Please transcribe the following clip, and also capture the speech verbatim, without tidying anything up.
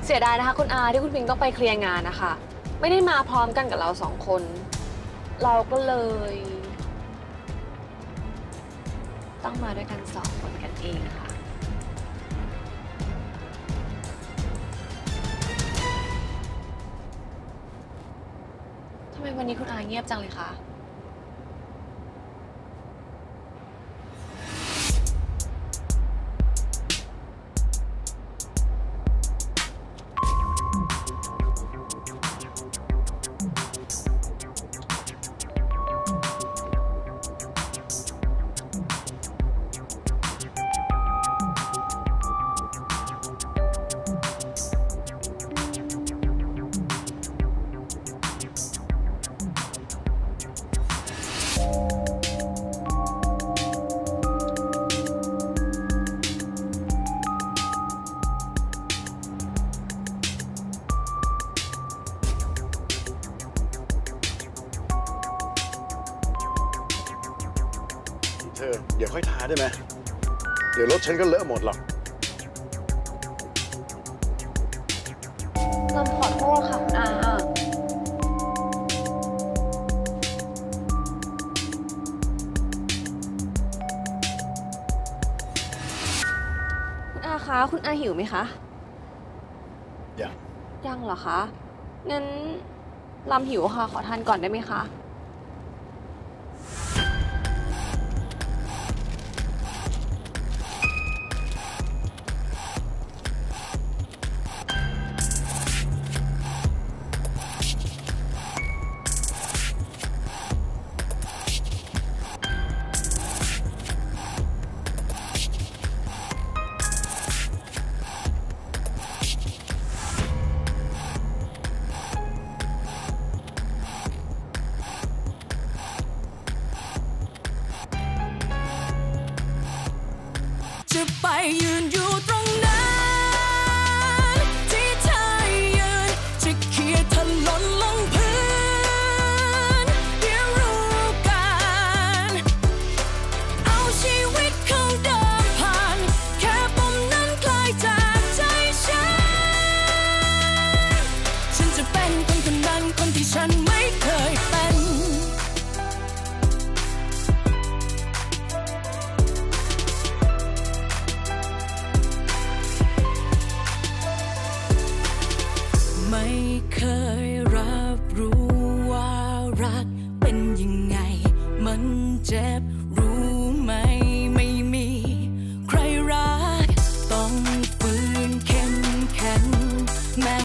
เสียดายนะคะคุณอาที่คุณพิงต้องไปเคลียร์งานนะคะไม่ได้มาพร้อมกันกับเราสองคนเราก็เลยต้องมาด้วยกันสองคนกันเองค่ะทำไมวันนี้คุณอาเงียบจังเลยคะเธอเดี๋ยวค่อยทาได้ไหมเดี๋ยวรถฉันก็เลอะหมดหรอกลำขอโทษค่ะคุณอาคุณอาคะคุณอาหิวไหมคะยังยังเหรอคะงั้นลำหิวค่ะขอทานก่อนได้ไหมคะจะไปยืนอยู่ตรงนั้นที่เธอยืนจะเขี่ยถลนลงพื้นเดี๋ยวรู้กันเอาชีวิตเข้าเดิมผ่านแค่ปมนั้นคลายจากใจฉันฉันจะเป็นคนคนนั้นคนที่ฉันไม่เคยเป็นไม่เคยรับรู้ว่ารักเป็นยังไงมันเจ็บรู้ไหมไม่มีใครรักต้องฝืนเข้มแข็งแม้